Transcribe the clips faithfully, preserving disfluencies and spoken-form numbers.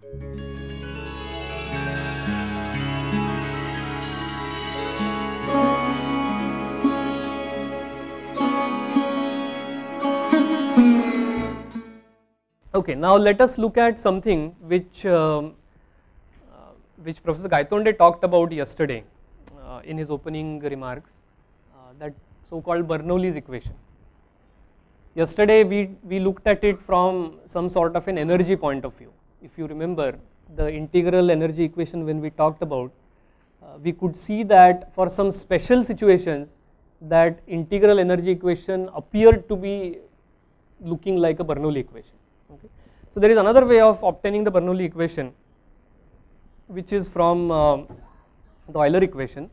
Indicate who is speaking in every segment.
Speaker 1: Okay, now let us look at something which um, uh, which Professor Gaitonde talked about yesterday uh, in his opening remarks, uh, that so called Bernoulli's equation. Yesterday we, we looked at it from some sort of an energy point of view. If you remember the integral energy equation, when we talked about, uh, we could see that for some special situations that integral energy equation appeared to be looking like a Bernoulli equation. Okay. So there is another way of obtaining the Bernoulli equation, which is from uh, the Euler equation.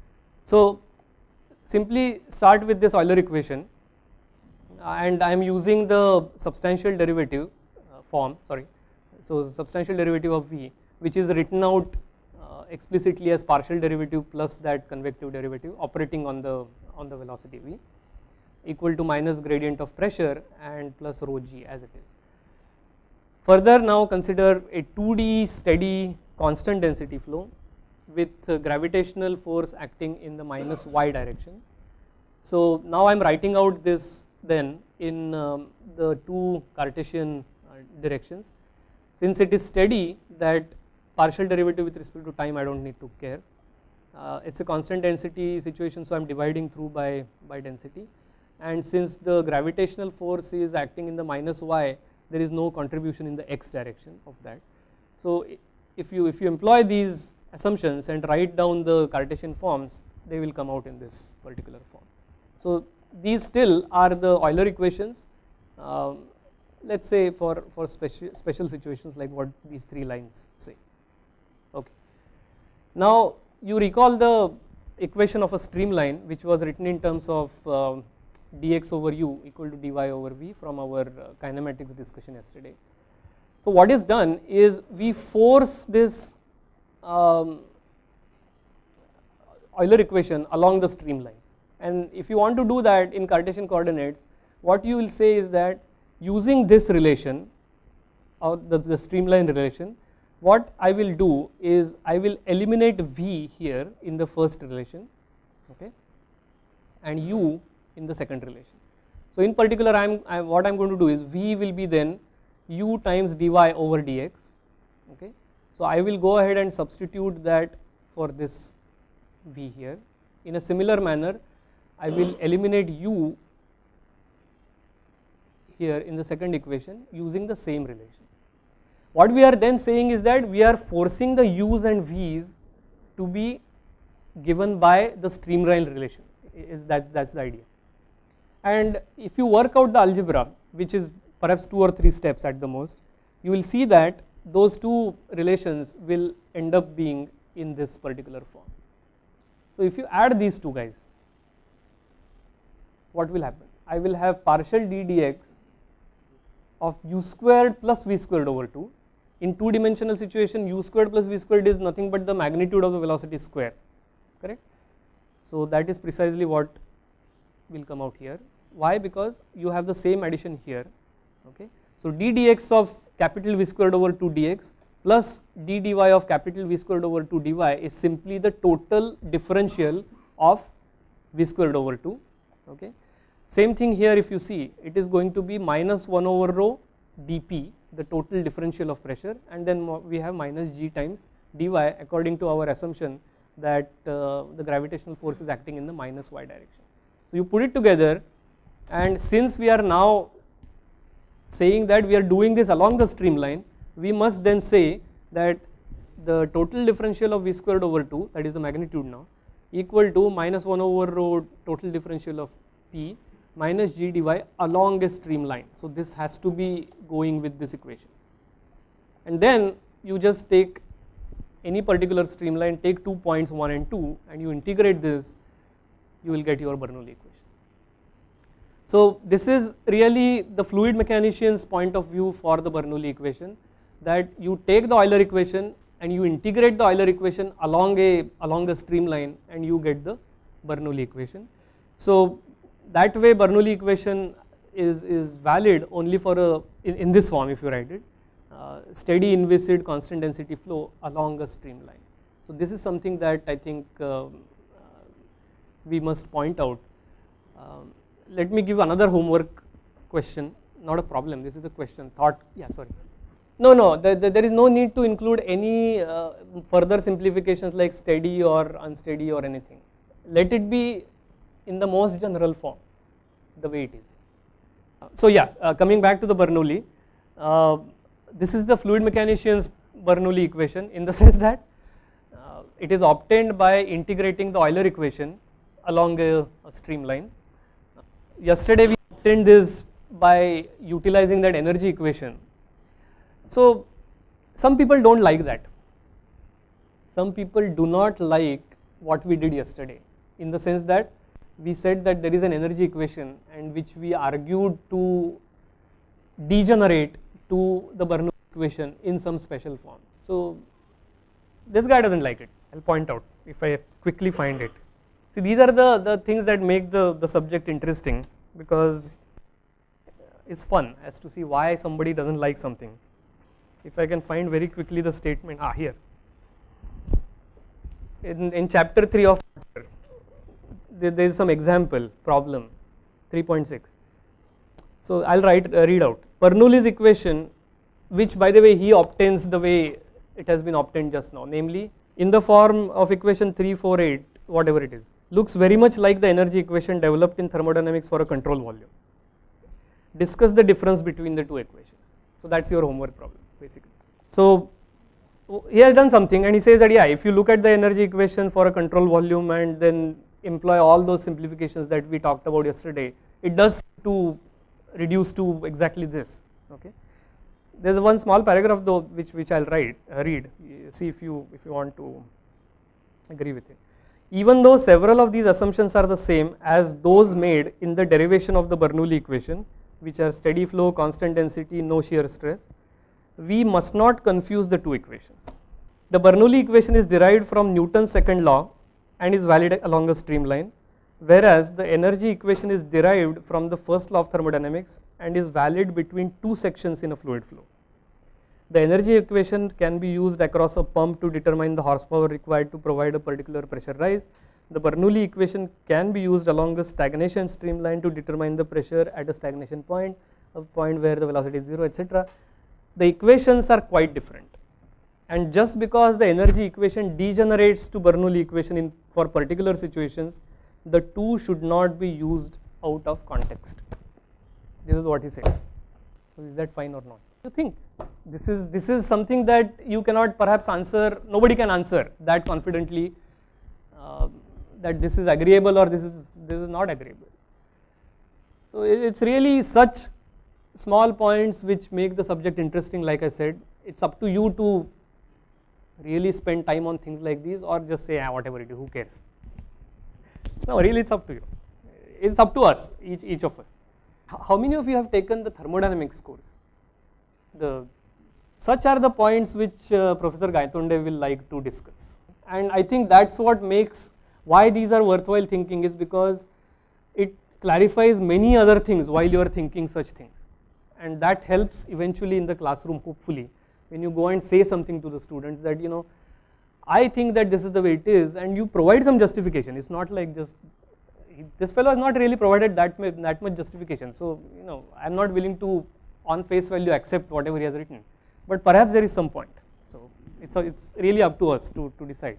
Speaker 1: So simply start with this Euler equation, and I am using the substantial derivative uh, form, sorry, so substantial derivative of V, which is written out uh, explicitly as partial derivative plus that convective derivative operating on the on the velocity V, equal to minus gradient of pressure and plus rho g as it is. Further, now consider a two D steady constant density flow with uh, gravitational force acting in the minus y direction. So now I am writing out this then in um, the two Cartesian uh, directions. Since it is steady, that partial derivative with respect to time I do not need to care. Uh, it is a constant density situation, so I am dividing through by, by density, and since the gravitational force is acting in the minus y, there is no contribution in the x direction of that. So if you if you employ these assumptions and write down the Cartesian forms, they will come out in this particular form. So these still are the Euler equations, um, let us say for, for special, special situations like what these three lines say. Okay. Now you recall the equation of a streamline which was written in terms of uh, dx over u equal to dy over v from our uh, kinematics discussion yesterday. So what is done is we force this um, Euler equation along the streamline, and if you want to do that in Cartesian coordinates, what you will say is that using this relation or the, the streamline relation, what I will do is I will eliminate v here in the first relation, okay, and u in the second relation. So in particular I am I, what I am going to do is v will be then u times dy over dx, okay. So I will go ahead and substitute that for this v here. In a similar manner I will eliminate u here in the second equation using the same relation. What we are then saying is that we are forcing the u's and v's to be given by the streamline relation, is that that's the idea. And if you work out the algebra, which is perhaps two or three steps at the most, you will see that those two relations will end up being in this particular form. So if you add these two guys, what will happen? I will have partial d dx of u squared plus v squared over two. In two dimensional situation, u squared plus v squared is nothing but the magnitude of the velocity square, correct? So that is precisely what will come out here. Why? Because you have the same addition here, okay. So d dx of capital V squared over two dx plus d dy of capital V squared over two dy is simply the total differential of v squared over two, okay. Same thing here, if you see, it is going to be minus one over rho dp, the total differential of pressure, and then we have minus g times dy according to our assumption that uh, the gravitational force is acting in the minus y direction. So you put it together, and since we are now saying that we are doing this along the streamline, we must then say that the total differential of v squared over two, that is the magnitude now, equal to minus one over rho total differential of p minus g dy along a streamline. So this has to be going with this equation, and then you just take any particular streamline, take two points one and two, and you integrate this, you will get your Bernoulli equation. So this is really the fluid mechanician's point of view for the Bernoulli equation, that you take the Euler equation and you integrate the Euler equation along a along the streamline and you get the Bernoulli equation. So that way Bernoulli equation is, is valid only for a in, in this form if you write it, uh, steady inviscid constant density flow along a streamline. So this is something that I think uh, uh, we must point out. Um, let me give another homework question, not a problem, this is a question, thought, yeah, sorry. No, no, the, the, there is no need to include any uh, further simplifications like steady or unsteady or anything. Let it be in the most general form, the way it is. Uh, so yeah, uh, coming back to the Bernoulli, uh, this is the fluid mechanician's Bernoulli equation in the sense that uh, it is obtained by integrating the Euler equation along a, a streamline. Uh, yesterday we obtained this by utilizing that energy equation. So some people don't like that. Some people do not like what we did yesterday, in the sense that we said that there is an energy equation and which we argued to degenerate to the Bernoulli equation in some special form. So this guy doesn't like it. I'll point out if I quickly find it. See, these are the, the things that make the, the subject interesting, because it's fun as to see why somebody doesn't like something. If I can find very quickly the statement, ah here, in, in chapter three of there, there is some example problem three point six. So I'll write uh, read out Bernoulli's equation, which by the way he obtains the way it has been obtained just now, namely in the form of equation three four eight, whatever it is, looks very much like the energy equation developed in thermodynamics for a control volume. Discuss the difference between the two equations. So that's your homework problem basically. So he has done something and he says that yeah, if you look at the energy equation for a control volume and then employ all those simplifications that we talked about yesterday, it does to reduce to exactly this. Okay, there's one small paragraph though which which I'll write uh, read, see if you if you want to agree with it. Even though several of these assumptions are the same as those made in the derivation of the Bernoulli equation, which are steady flow, constant density, no shear stress, we must not confuse the two equations. The Bernoulli equation is derived from Newton's second law and is valid along a streamline, whereas the energy equation is derived from the first law of thermodynamics and is valid between two sections in a fluid flow. The energy equation can be used across a pump to determine the horsepower required to provide a particular pressure rise. The Bernoulli equation can be used along a stagnation streamline to determine the pressure at a stagnation point, a point where the velocity is zero, et cetera. The equations are quite different, and just because the energy equation degenerates to Bernoulli equation in for particular situations, the two should not be used out of context. This is what he says. So is that fine or not? You think this is this is something that you cannot perhaps answer, nobody can answer that confidently, uh, that this is agreeable or this is this is not agreeable. So it's really such small points which make the subject interesting. Like I said, it's up to you to really spend time on things like these, or just say ah, whatever it is, who cares. No, really it's up to you. It's up to us, each each of us. How many of you have taken the thermodynamics course? The such are the points which uh, Professor Gaitonde will like to discuss, and I think that's what makes why these are worthwhile thinking, is because it clarifies many other things while you are thinking such things, and that helps eventually in the classroom, hopefully, when you go and say something to the students that, you know, I think that this is the way it is, and you provide some justification. It's not like just this fellow has not really provided that that much justification, so you know I'm not willing to on face value accept whatever he has written, but perhaps there is some point. So it's a, it's really up to us to to decide.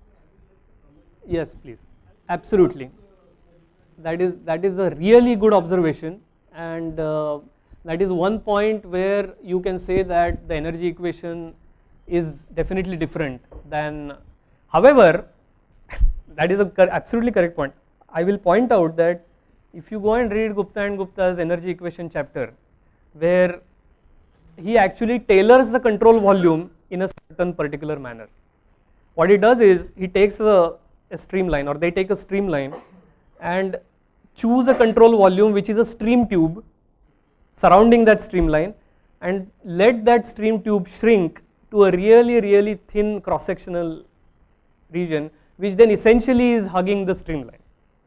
Speaker 1: Yes, please, absolutely. That is that is a really good observation, and uh, that is one point where you can say that the energy equation is definitely different than. However, that is a cor absolutely correct point. I will point out that if you go and read Gupta and Gupta's energy equation chapter, where he actually tailors the control volume in a certain particular manner. What he does is he takes a, a streamline, or they take a streamline and choose a control volume which is a stream tube surrounding that streamline, and let that stream tube shrink to a really really thin cross sectional region, which then essentially is hugging the streamline.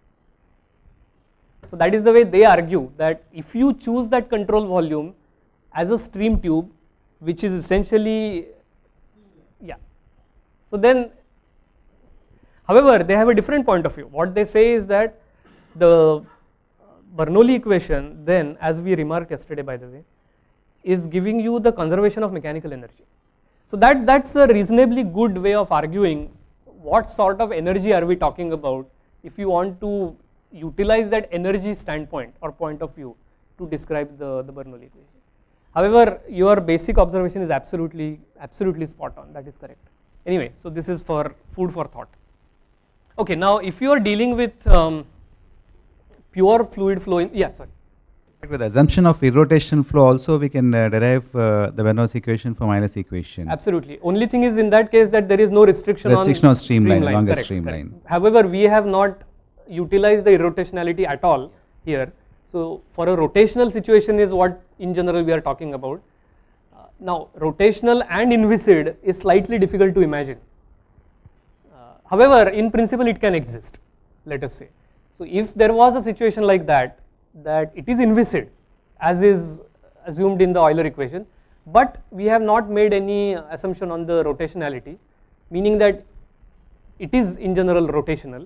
Speaker 1: So that is the way they argue, that if you choose that control volume as a stream tube, which is essentially, yeah. So then, however, they have a different point of view. What they say is that the Bernoulli equation then, as we remarked yesterday by the way, is giving you the conservation of mechanical energy. So that that's a reasonably good way of arguing what sort of energy are we talking about if you want to utilize that energy standpoint or point of view to describe the, the Bernoulli equation. However, your basic observation is absolutely absolutely spot on, that is correct. Anyway, so this is for food for thought. Okay, now if you are dealing with um, pure fluid flow, in, yeah, sorry.
Speaker 2: With the assumption of irrotational flow also we can uh, derive uh, the Bernoulli equation from Euler's equation.
Speaker 1: Absolutely. Only thing is in that case that there is no restriction,
Speaker 2: restriction
Speaker 1: on
Speaker 2: of streamline,
Speaker 1: streamline.
Speaker 2: longer
Speaker 1: Correct,
Speaker 2: streamline.
Speaker 1: Correct. However, we have not utilized the irrotationality at all here. So for a rotational situation is what in general we are talking about. Uh, now rotational and inviscid is slightly difficult to imagine. Uh, however, in principle it can exist, let us say. So if there was a situation like that, that it is inviscid as is assumed in the Euler equation, but we have not made any assumption on the rotationality, meaning that it is in general rotational,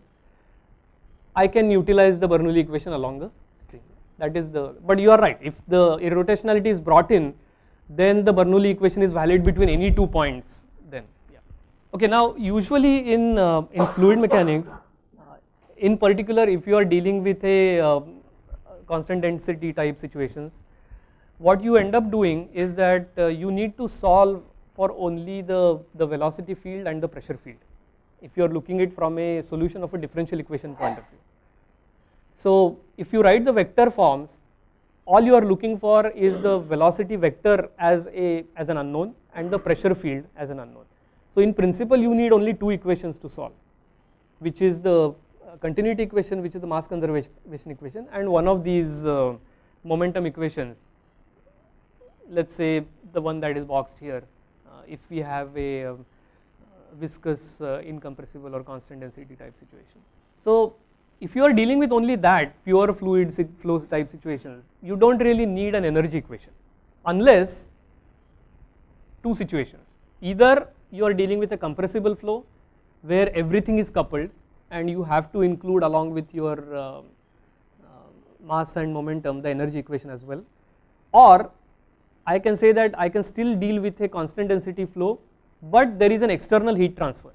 Speaker 1: I can utilize the Bernoulli equation along the stream. That is the, but you are right, if the irrotationality is brought in, then the Bernoulli equation is valid between any two points then. Yeah. Okay, now usually in, uh, in fluid mechanics, uh, in particular if you are dealing with a uh, constant density type situations, what you end up doing is that uh, you need to solve for only the, the velocity field and the pressure field, if you are looking it from a solution of a differential equation point of view. So if you write the vector forms, all you are looking for is the velocity vector as a as an unknown and the pressure field as an unknown. So in principle you need only two equations to solve, which is the continuity equation, which is the mass conservation equation, and one of these uh, momentum equations, let us say the one that is boxed here, uh, if we have a uh, viscous uh, incompressible or constant density type situation. So if you are dealing with only that pure fluid flow type situations, you do not really need an energy equation, unless two situations, either you are dealing with a compressible flow where everything is coupled and you have to include along with your uh, uh, mass and momentum the energy equation as well, or I can say that I can still deal with a constant density flow, but there is an external heat transfer.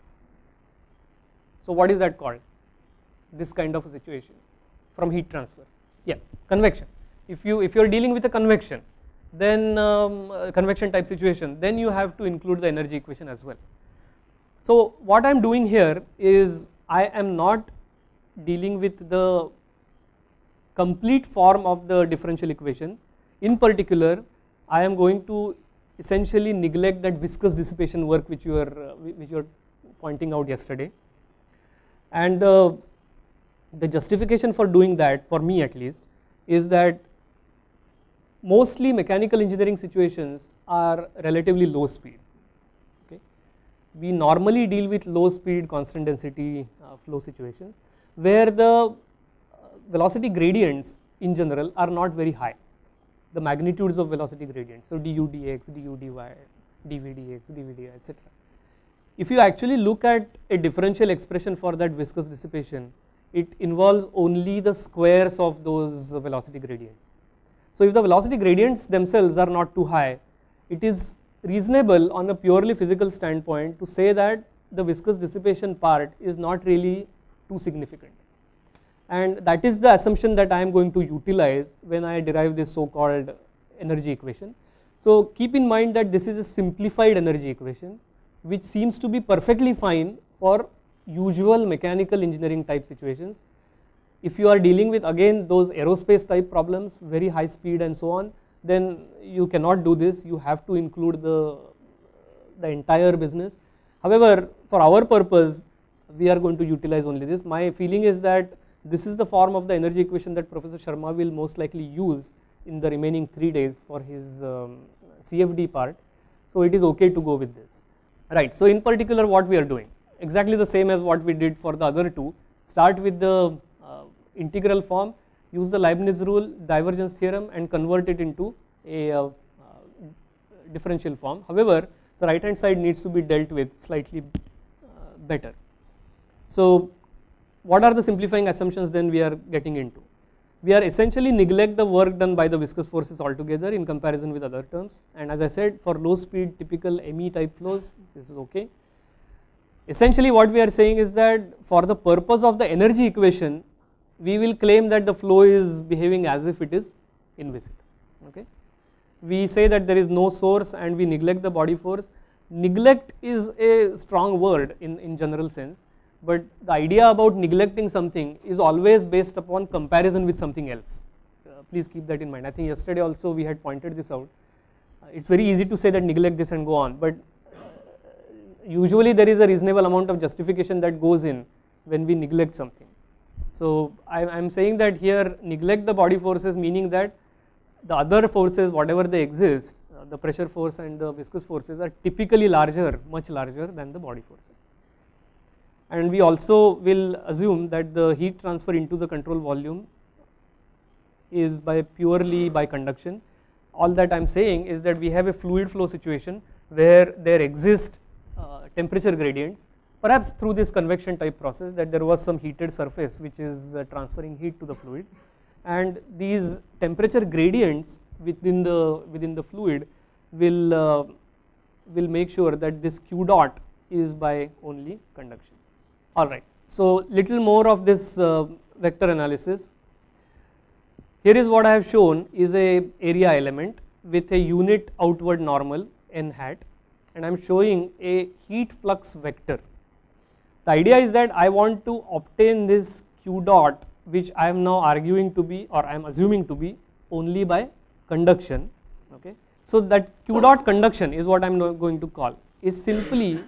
Speaker 1: So what is that called? This kind of a situation from heat transfer, yeah, convection. If you if you are dealing with a convection, then um, uh, convection type situation, then you have to include the energy equation as well. So what I am doing here is I am not dealing with the complete form of the differential equation. In particular, I am going to essentially neglect that viscous dissipation work which you are uh, which you are pointing out yesterday, and uh, the justification for doing that, for me at least, is that mostly mechanical engineering situations are relatively low speed. Okay, we normally deal with low speed constant density uh, flow situations where the uh, velocity gradients in general are not very high, the magnitudes of velocity gradients, so du dx, du dy, dv dx, dv dy, et cetera. If you actually look at a differential expression for that viscous dissipation, it involves only the squares of those velocity gradients. So if the velocity gradients themselves are not too high, it is reasonable on a purely physical standpoint to say that the viscous dissipation part is not really too significant, and that is the assumption that I am going to utilize when I derive this so called energy equation. So keep in mind that this is a simplified energy equation which seems to be perfectly fine for usual mechanical engineering type situations. If you are dealing with again those aerospace type problems, very high speed and so on, then you cannot do this, you have to include the, the entire business. However, for our purpose we are going to utilize only this. My feeling is that this is the form of the energy equation that Professor Sharma will most likely use in the remaining three days for his um, C F D part, so it is okay to go with this. Right, so in particular what we are doing, exactly the same as what we did for the other two, start with the uh, integral form, use the Leibniz rule, divergence theorem, and convert it into a uh, differential form. However, the right hand side needs to be dealt with slightly uh, better. So what are the simplifying assumptions then we are getting into? We are essentially neglect the work done by the viscous forces altogether in comparison with other terms, and as I said, for low speed typical M E type flows this is okay. Essentially what we are saying is that for the purpose of the energy equation we will claim that the flow is behaving as if it is inviscid. Okay. We say that there is no source and we neglect the body force. Neglect is a strong word in, in general sense, but the idea about neglecting something is always based upon comparison with something else. Uh, please keep that in mind. I think yesterday also we had pointed this out. Uh, it's very easy to say that neglect this and go on, but usually there is a reasonable amount of justification that goes in when we neglect something. So I am saying that here neglect the body forces, meaning that the other forces whatever they exist, uh, the pressure force and the viscous forces are typically larger, much larger than the body forces. And we also will assume that the heat transfer into the control volume is by purely by conduction. All that I am saying is that we have a fluid flow situation where there exist uh, temperature gradients, perhaps through this convection type process, that there was some heated surface which is uh, transferring heat to the fluid, and these temperature gradients within the within the fluid will uh, will make sure that this q dot is by only conduction. Alright, so little more of this uh, vector analysis. Here is what I have shown is a area element with a unit outward normal n hat, and I am showing a heat flux vector. The idea is that I want to obtain this q dot, which I am now arguing to be, or I am assuming to be, only by conduction. Okay. So that q dot conduction is what I am going to call, is simply,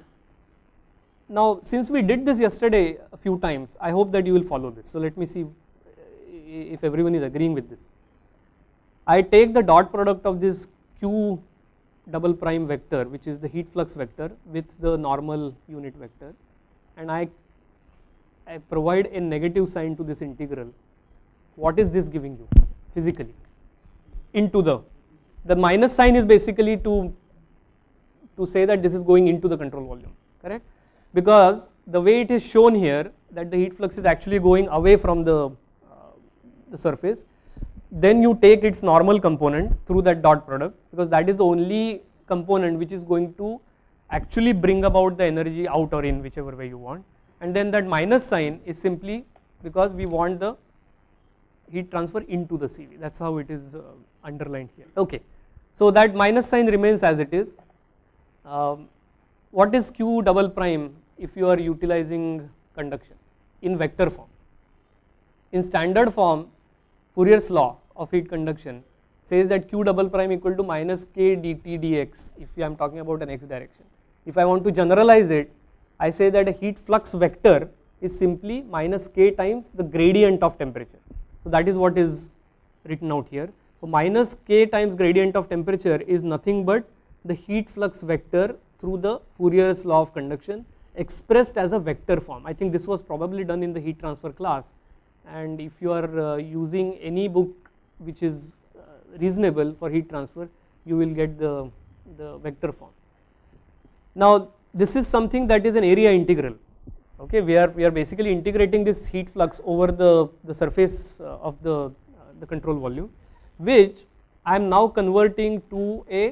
Speaker 1: now since we did this yesterday a few times, I hope that you will follow this. So let me see if everyone is agreeing with this. I take the dot product of this q double prime vector, which is the heat flux vector, with the normal unit vector, and I I provide a negative sign to this integral. What is this giving you physically? Into the, the minus sign is basically to, to say that this is going into the control volume, correct? Because the way it is shown here, that the heat flux is actually going away from the, uh, the surface, then you take its normal component through that dot product, because that is the only component which is going to actually bring about the energy out or in, whichever way you want. And then that minus sign is simply because we want the heat transfer into the C V. That is how it is uh, underlined here. Okay. So that minus sign remains as it is. Um, what is q double prime if you are utilizing conduction in vector form? In standard form, Fourier's law of heat conduction says that q double prime equal to minus k dt dx if I am talking about an x direction. If I want to generalize it, I say that a heat flux vector is simply minus k times the gradient of temperature. So that is what is written out here. So minus k times gradient of temperature is nothing but the heat flux vector through the Fourier's law of conduction expressed as a vector form. I think this was probably done in the heat transfer class, and if you are uh, using any book which is uh, reasonable for heat transfer, you will get the, the vector form. Now this is something that is an area integral. Okay, we are we are basically integrating this heat flux over the the surface uh, of the uh, the control volume, which I am now converting to a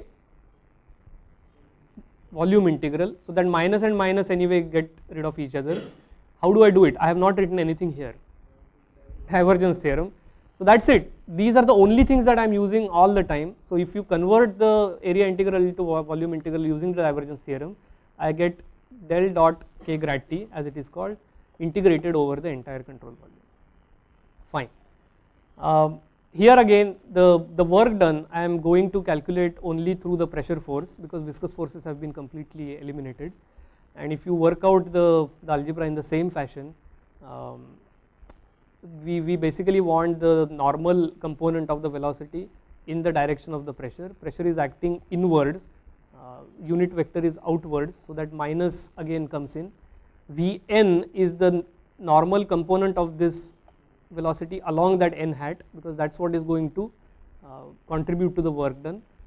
Speaker 1: volume integral. So that minus and minus anyway get rid of each other. How do I do it? I have not written anything here. Divergence theorem. So that's it. These are the only things that I am using all the time. So if you convert the area integral into volume integral using the divergence theorem, I get del dot k grad t, as it is called, integrated over the entire control volume. Fine. Um, here again the, the work done I am going to calculate only through the pressure force, because viscous forces have been completely eliminated, and if you work out the, the algebra in the same fashion, um, we, we basically want the normal component of the velocity in the direction of the pressure. Pressure is acting inwards, uh, unit vector is outwards, so that minus again comes in. Vn is the normal component of this velocity along that n hat, because that is what is going to uh, contribute to the work done.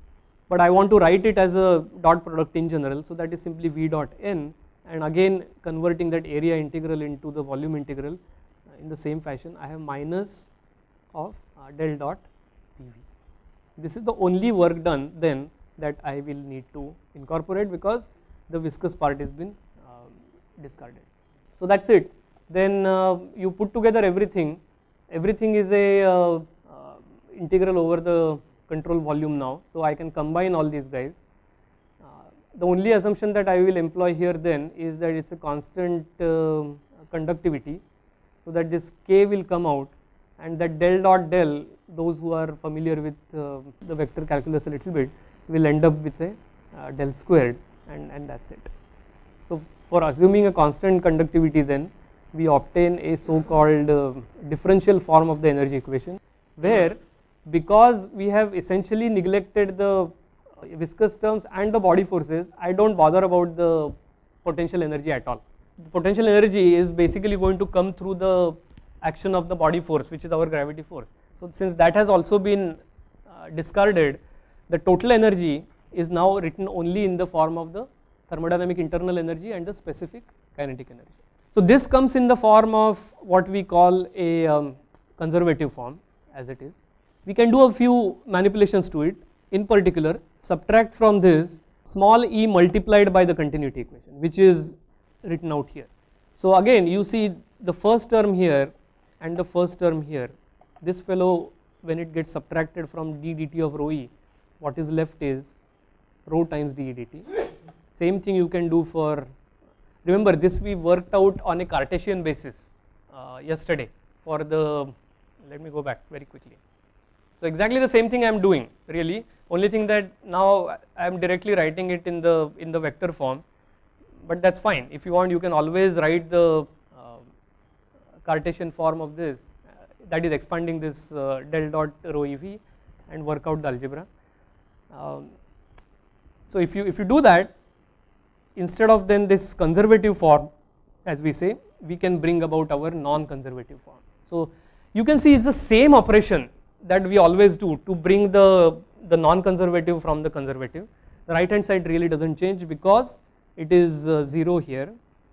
Speaker 1: but I want to write it as a dot product in general, so that is simply V dot n, and again converting that area integral into the volume integral in the same fashion, I have minus of uh, del dot P V. This is the only work done then that I will need to incorporate, because the viscous part has been uh, discarded. So that is it. Then uh, you put together everything, everything is a uh, uh, integral over the control volume now, so I can combine all these guys. Uh, the only assumption that I will employ here then is that it is a constant uh, conductivity, so that this K will come out, and that del dot del, those who are familiar with uh, the vector calculus a little bit, will end up with a uh, del squared, and, and that is it. So for assuming a constant conductivity, then we obtain a so called uh, differential form of the energy equation, where because we have essentially neglected the viscous terms and the body forces, I do not bother about the potential energy at all. The potential energy is basically going to come through the action of the body force, which is our gravity force. So since that has also been uh, discarded, the total energy is now written only in the form of the thermodynamic internal energy and the specific kinetic energy. So this comes in the form of what we call a um, conservative form, as it is. We can do a few manipulations to it. In particular, subtract from this small e multiplied by the continuity equation, which is written out here. So again you see the first term here and the first term here, this fellow, when it gets subtracted from d dt of rho e, what is left is rho times d dt. Same thing you can do for, remember this we worked out on a Cartesian basis uh, yesterday for the, let me go back very quickly. So exactly the same thing I am doing really, only thing that now I am directly writing it in the in the vector form, but that is fine. If you want, you can always write the uh, Cartesian form of this, uh, that is expanding this uh, del dot rho E V and work out the algebra. Um, so if you if you do that, instead of then this conservative form, as we say, we can bring about our non-conservative form. So you can see it's the same operation that we always do to bring the, the non-conservative from the conservative. The right hand side really doesn't change because it is uh, zero here.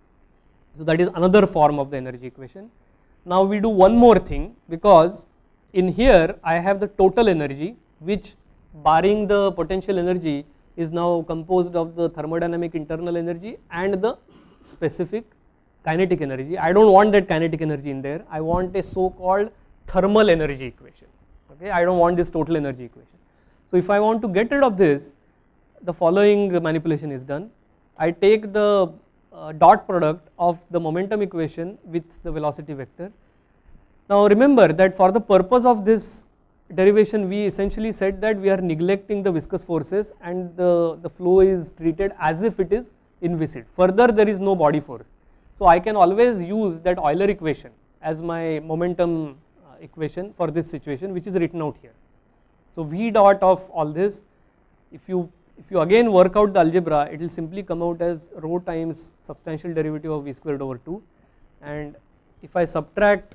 Speaker 1: So that is another form of the energy equation. Now we do one more thing, because in here I have the total energy, which barring the potential energy is now composed of the thermodynamic internal energy and the specific kinetic energy. I do not want that kinetic energy in there, I want a so called thermal energy equation. Okay, I do not want this total energy equation. So if I want to get rid of this, the following manipulation is done. I take the uh, dot product of the momentum equation with the velocity vector. Now remember that for the purpose of this derivation, we essentially said that we are neglecting the viscous forces and the, the flow is treated as if it is inviscid. Further, there is no body force. So I can always use that Euler equation as my momentum uh, equation for this situation, which is written out here. So V dot of all this, if you if you again work out the algebra, it will simply come out as rho times substantial derivative of V squared over two, and if I subtract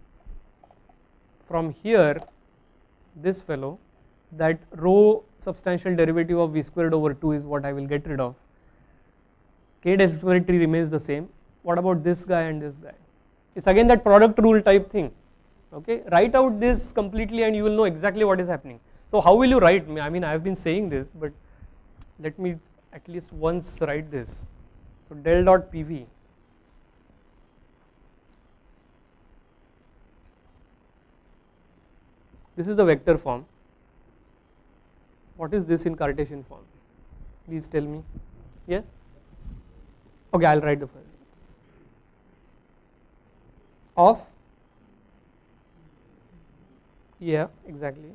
Speaker 1: from here this fellow, that rho substantial derivative of V squared over two is what I will get rid of. K del square T remains the same. What about this guy and this guy? It's again that product rule type thing. Okay, write out this completely and you will know exactly what is happening. So how will you write? I mean, I have been saying this, but let me at least once write this. So del dot P V this is the vector form. What is this in Cartesian form? Please tell me. Yes? Okay, I will write the first. Of, yeah, exactly.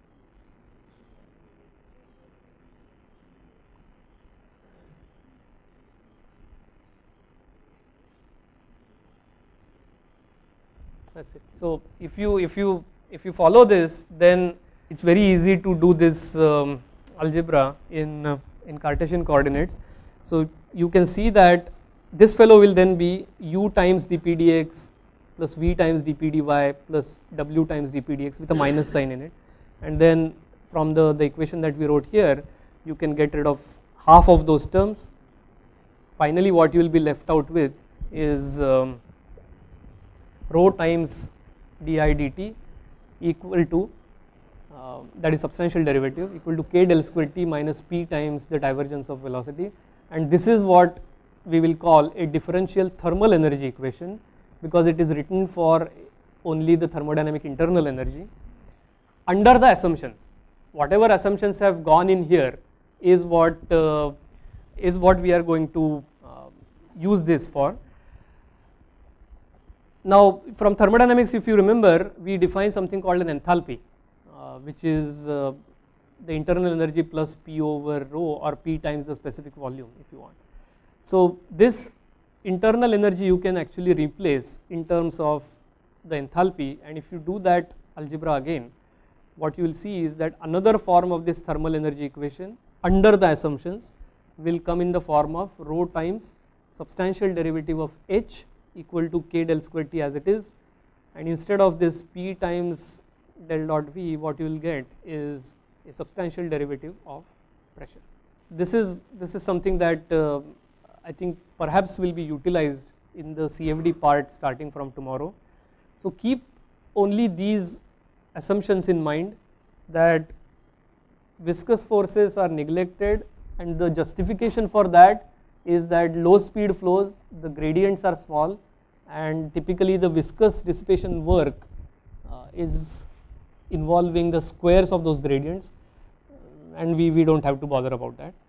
Speaker 1: That's it. So if you if you if you follow this, then it's very easy to do this um, algebra in uh, in Cartesian coordinates. So you can see that this fellow will then be u times dp dx plus v times dp dy plus w times dp dx with a minus sign in it, and then from the the equation that we wrote here, you can get rid of half of those terms. Finally what you will be left out with is um, rho times di dt equal to uh, that is substantial derivative equal to k del square t minus p times the divergence of velocity, and this is what we will call a differential thermal energy equation because it is written for only the thermodynamic internal energy under the assumptions. Whatever assumptions have gone in here is what uh, is what we are going to uh, use this for. Now from thermodynamics, if you remember, we define something called an enthalpy, uh, which is uh, the internal energy plus P over rho or P times the specific volume if you want. So this internal energy you can actually replace in terms of the enthalpy, and if you do that algebra again, what you will see is that another form of this thermal energy equation under the assumptions will come in the form of rho times substantial derivative of H equal to k del square t as it is, and instead of this P times del dot V, what you will get is a substantial derivative of pressure. This is this is something that uh, I think perhaps will be utilized in the C F D part starting from tomorrow. So keep only these assumptions in mind, that viscous forces are neglected, and the justification for that is that low speed flows, the gradients are small, and typically the viscous dissipation work uh, is involving the squares of those gradients, and we, we don't have to bother about that.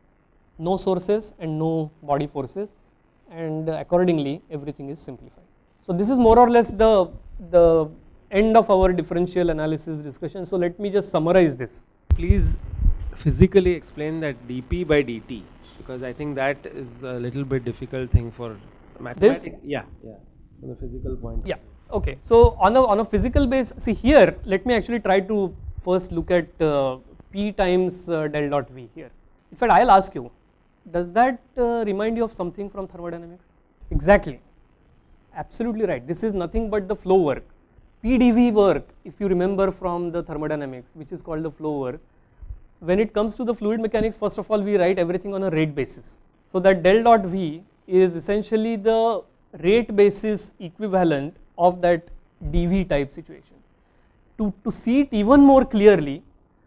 Speaker 1: No sources and no body forces, and accordingly everything is simplified. So this is more or less the, the end of our differential analysis discussion. So let me just summarize this.
Speaker 3: Please physically explain that dP by dt, because I think that is a little bit difficult thing for mathematics.
Speaker 1: This?
Speaker 3: Yeah, yeah, from the physical point.
Speaker 1: Yeah, okay. So on a, on a physical base, see here, let me actually try to first look at uh, P times uh, del dot V here. In fact, I will ask you, does that uh, remind you of something from thermodynamics? Exactly, absolutely right. This is nothing but the flow work. P dV work, if you remember from the thermodynamics, which is called the flow work, when it comes to the fluid mechanics, first of all we write everything on a rate basis. So that del dot V is essentially the rate basis equivalent of that dV type situation. To, to see it even more clearly,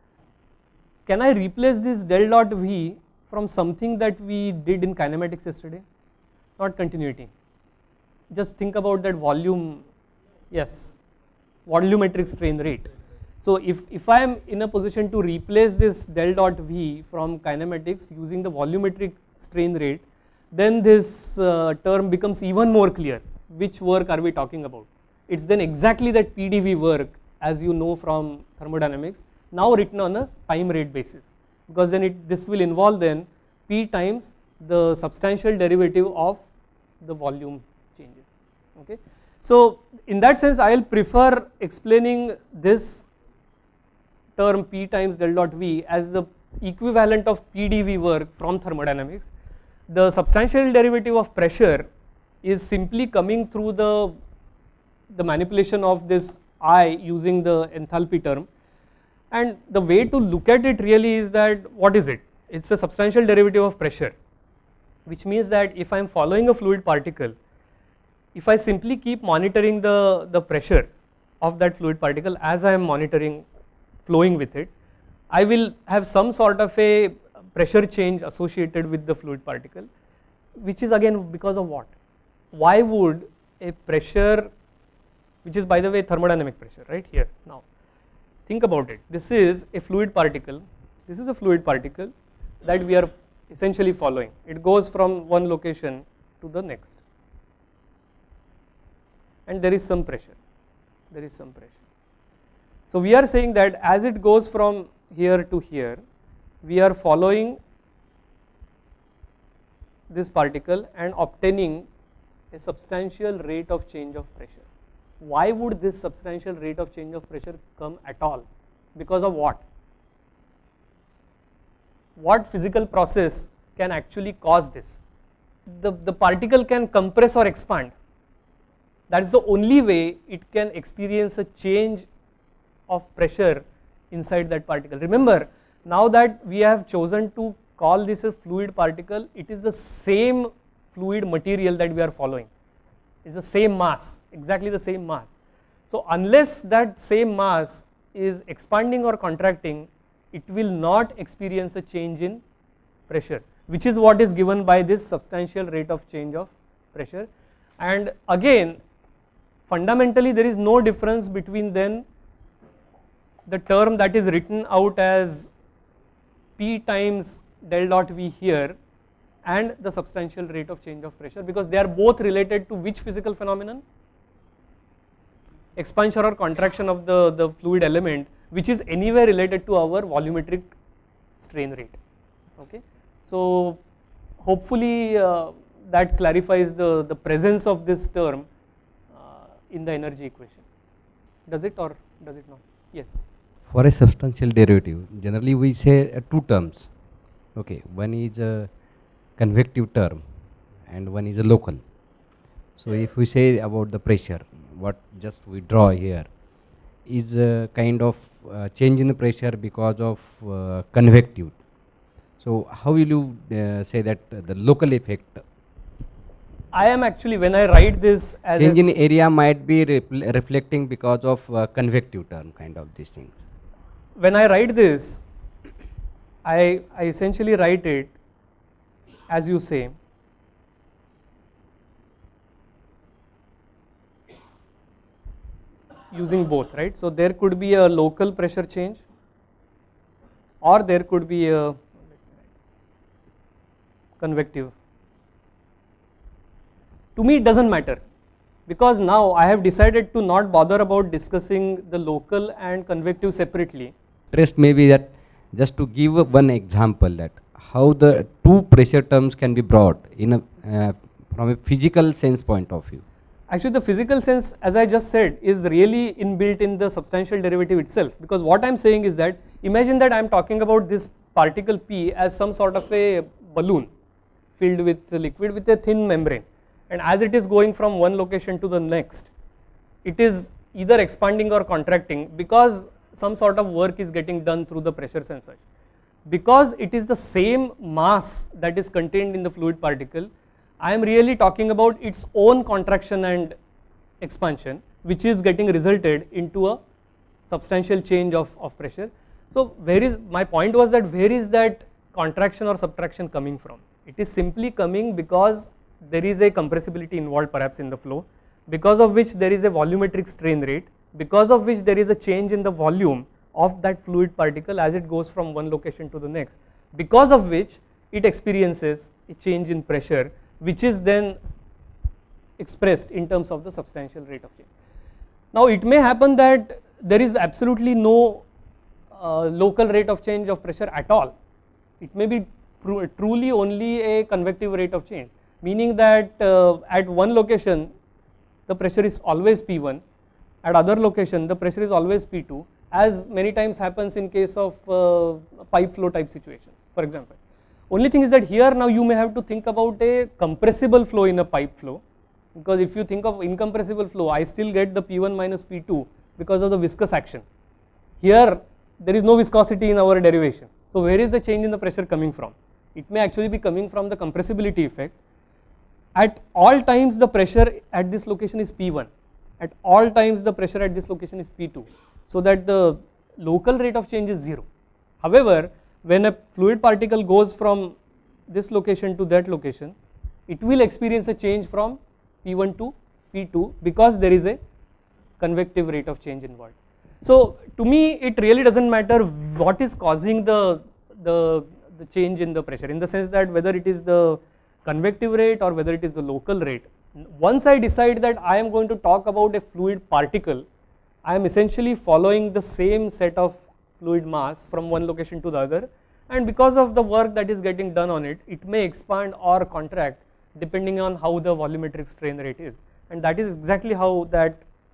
Speaker 1: can I replace this del dot V from something that we did in kinematics yesterday? Not continuity. Just think about that volume, yes, volumetric strain rate. So if, if I am in a position to replace this del dot V from kinematics using the volumetric strain rate, then this uh, term becomes even more clear. Which work are we talking about? It's then exactly that P dV work, as you know from thermodynamics, now written on a time rate basis, because then it, this will involve then P times the substantial derivative of the volume changes. Okay. So in that sense I will prefer explaining this term P times del dot V as the equivalent of P dV work from thermodynamics. The substantial derivative of pressure is simply coming through the, the manipulation of this I using the enthalpy term, and the way to look at it really is that what is it? It's the substantial derivative of pressure, which means that if I am following a fluid particle, if I simply keep monitoring the, the pressure of that fluid particle as I am monitoring flowing with it, I will have some sort of a pressure change associated with the fluid particle, which is again because of what? Why would a pressure, which is by the way thermodynamic pressure right here, now think about it, this is a fluid particle, this is a fluid particle that we are essentially following, it goes from one location to the next, and there is some pressure, there is some pressure. So we are saying that as it goes from here to here, we are following this particle and obtaining a substantial rate of change of pressure. Why would this substantial rate of change of pressure come at all? Because of what? What physical process can actually cause this? The, the particle can compress or expand. That is the only way it can experience a change of pressure inside that particle. Remember Now that we have chosen to call this a fluid particle, it is the same fluid material that we are following. It's the same mass, exactly the same mass. So unless that same mass is expanding or contracting, it will not experience a change in pressure, which is what is given by this substantial rate of change of pressure. And again, fundamentally there is no difference between then the term that is written out as P times del dot V here and the substantial rate of change of pressure, because they are both related to which physical phenomenon? Expansion or contraction of the, the fluid element, which is anywhere related to our volumetric strain rate. Okay. So hopefully uh, that clarifies the, the presence of this term uh, in the energy equation. Does it or does it not? Yes.
Speaker 4: For a substantial derivative, generally we say uh, two terms. Okay, one is a convective term and one is a local. So if we say about the pressure, what just we draw here is a kind of uh, change in the pressure because of uh, convective. So how will you uh, say that uh, the local effect?
Speaker 1: I am actually, when I write this as
Speaker 4: change
Speaker 1: a
Speaker 4: in area might be repl reflecting because of uh, convective term kind of these things.
Speaker 1: When I write this, I, I essentially write it as you say, using both, right. So there could be a local pressure change or there could be a convective. To me it does not matter, because now I have decided to not bother about discussing the local and convective separately.
Speaker 4: Interest may be that just to give a one example that how the two pressure terms can be brought in a uh, from a physical sense point of view.
Speaker 1: Actually the physical sense, as I just said, is really inbuilt in the substantial derivative itself, because what I am saying is that imagine that I am talking about this particle P as some sort of a balloon filled with liquid with a thin membrane, and as it is going from one location to the next, it is either expanding or contracting because some sort of work is getting done through the pressures and such. Because it is the same mass that is contained in the fluid particle, I am really talking about its own contraction and expansion, which is getting resulted into a substantial change of, of pressure. So where is, my point was that where is that contraction or subtraction coming from? It is simply coming because there is a compressibility involved perhaps in the flow, because of which there is a volumetric strain rate, because of which there is a change in the volume of that fluid particle as it goes from one location to the next, because of which it experiences a change in pressure, which is then expressed in terms of the substantial rate of change. Now it may happen that there is absolutely no uh, local rate of change of pressure at all. It may be truly only a convective rate of change, meaning that uh, at one location the pressure is always P one, at other location the pressure is always P two, as many times happens in case of uh, pipe flow type situations, for example. Only thing is that here now you may have to think about a compressible flow in a pipe flow, because if you think of incompressible flow, I still get the P one minus P two because of the viscous action. Here there is no viscosity in our derivation. So where is the change in the pressure coming from? It may actually be coming from the compressibility effect. At all times the pressure at this location is P one, at all times the pressure at this location is P two, so that the local rate of change is zero. However, when a fluid particle goes from this location to that location, it will experience a change from P one to P two because there is a convective rate of change involved. So to me it really does not matter what is causing the, the, the change in the pressure, in the sense that whether it is the convective rate or whether it is the local rate. Once I decide that I am going to talk about a fluid particle, I am essentially following the same set of fluid mass from one location to the other, and because of the work that is getting done on it, it may expand or contract depending on how the volumetric strain rate is, and that is exactly how that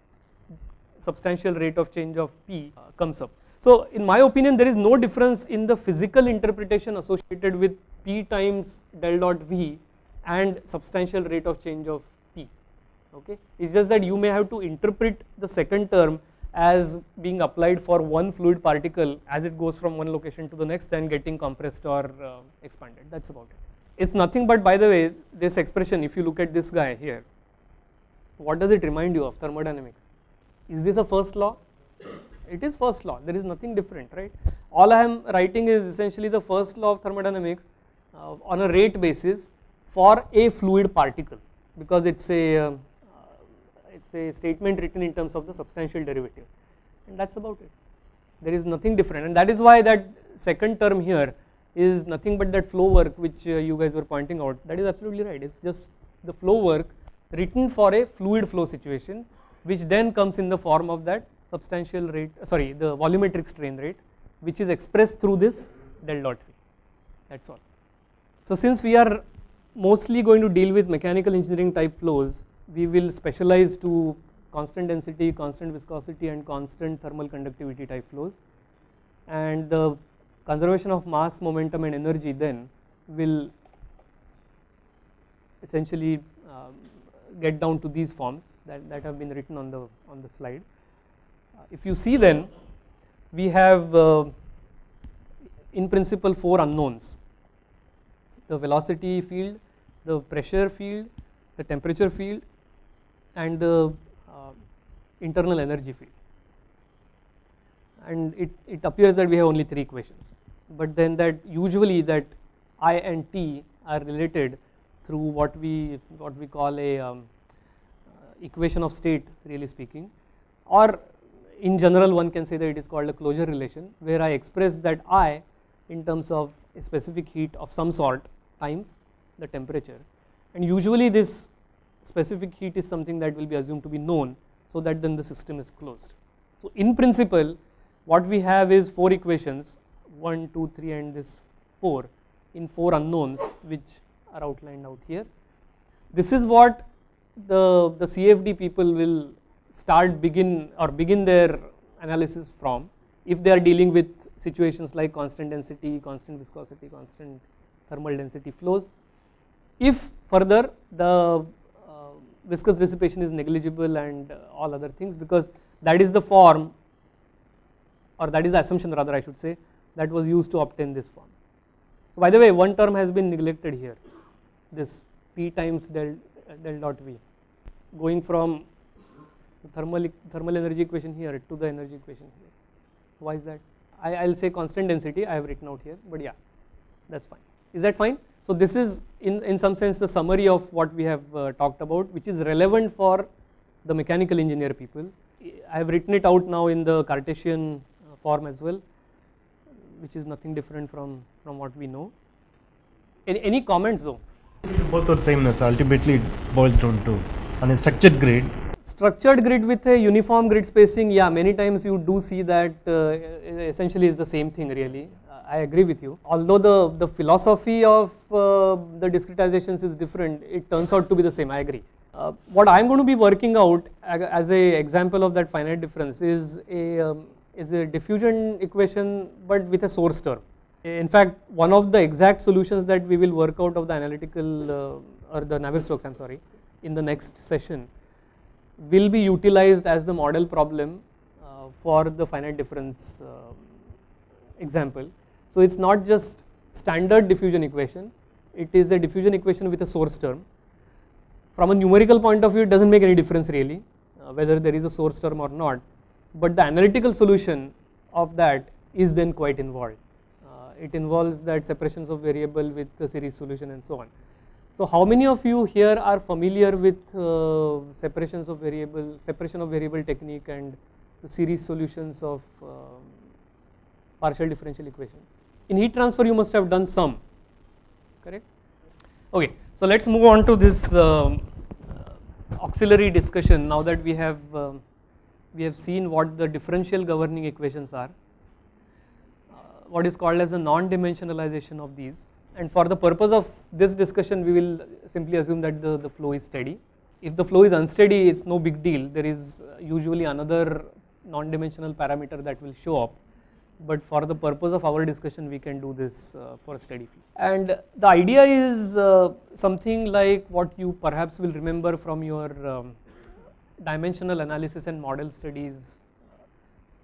Speaker 1: substantial rate of change of P uh, comes up. So in my opinion there is no difference in the physical interpretation associated with P times del dot V and substantial rate of change of P. Okay, it's just that you may have to interpret the second term as being applied for one fluid particle as it goes from one location to the next and getting compressed or uh, expanded. That's about it. It's nothing but, by the way, this expression, if you look at this guy here, what does it remind you of? Thermodynamics. Is this a first law? It is first law. There is nothing different, right? All I am writing is essentially the first law of thermodynamics uh, on a rate basis for a fluid particle, because it's a uh, it's a statement written in terms of the substantial derivative, and that's about it. There is nothing different, and that is why that second term here is nothing but that flow work which uh, you guys were pointing out. That is absolutely right. It's just the flow work written for a fluid flow situation, which then comes in the form of that substantial rate, sorry, the volumetric strain rate, which is expressed through this del dot V. That's all. So since we are mostly going to deal with mechanical engineering type flows, we will specialize to constant density, constant viscosity and constant thermal conductivity type flows, and the conservation of mass, momentum and energy then will essentially uh, get down to these forms that, that have been written on the on the slide. Uh, if you see, then we have uh, in principle four unknowns: the velocity field, the pressure field, the temperature field and the uh, internal energy field, and it, it appears that we have only three equations, but then that usually that I and T are related through what we what we call a um, uh, equation of state, really speaking, or in general one can say that it is called a closure relation, where I express that I in terms of a specific heat of some sort times the temperature, and usually this specific heat is something that will be assumed to be known, so that then the system is closed. So in principle what we have is four equations, one, two, three and this four, in four unknowns which are outlined out here. This is what the, the C F D people will start begin or begin their analysis from, if they are dealing with situations like constant density, constant viscosity, constant thermal density flows. If further the uh, viscous dissipation is negligible and uh, all other things, because that is the form, or that is the assumption rather I should say, that was used to obtain this form. So by the way, one term has been neglected here, this P times del, del dot V, going from the thermal, thermal energy equation here to the energy equation here. Why is that? I will say constant density I have written out here, but yeah, that's fine. Is that fine? So this is in, in some sense the summary of what we have uh, talked about, which is relevant for the mechanical engineer people. I have written it out now in the Cartesian uh, form as well, which is nothing different from, from what we know. Any, any comments though?
Speaker 5: Both are same, ultimately it boils down to on a structured grid.
Speaker 1: Structured grid with a uniform grid spacing, yeah, many times you do see that uh, essentially is the same thing really. Uh, I agree with you. Although the, the philosophy of uh, the discretizations is different, it turns out to be the same, I agree. Uh, what I am going to be working out as a example of that finite difference is a, um, is a diffusion equation but with a source term. In fact, one of the exact solutions that we will work out of the analytical uh, or the Navier-Stokes, I am sorry, in the next session will be utilized as the model problem uh, for the finite difference uh, example. So it is not just standard diffusion equation, it is a diffusion equation with a source term. From a numerical point of view it does not make any difference really uh, whether there is a source term or not, but the analytical solution of that is then quite involved. Uh, it involves that separations of variable with the series solution and so on. So how many of you here are familiar with uh, separations of variable, separation of variable technique and the series solutions of uh, partial differential equations? In heat transfer you must have done some, correct? Okay, so let's move on to this um, uh, auxiliary discussion now that we have um, we have seen what the differential governing equations are, uh, what is called as the non-dimensionalization of these. And for the purpose of this discussion we will simply assume that the, the flow is steady. If the flow is unsteady it is no big deal, there is usually another non-dimensional parameter that will show up, but for the purpose of our discussion we can do this uh, for a steady flow. And the idea is uh, something like what you perhaps will remember from your um, dimensional analysis and model studies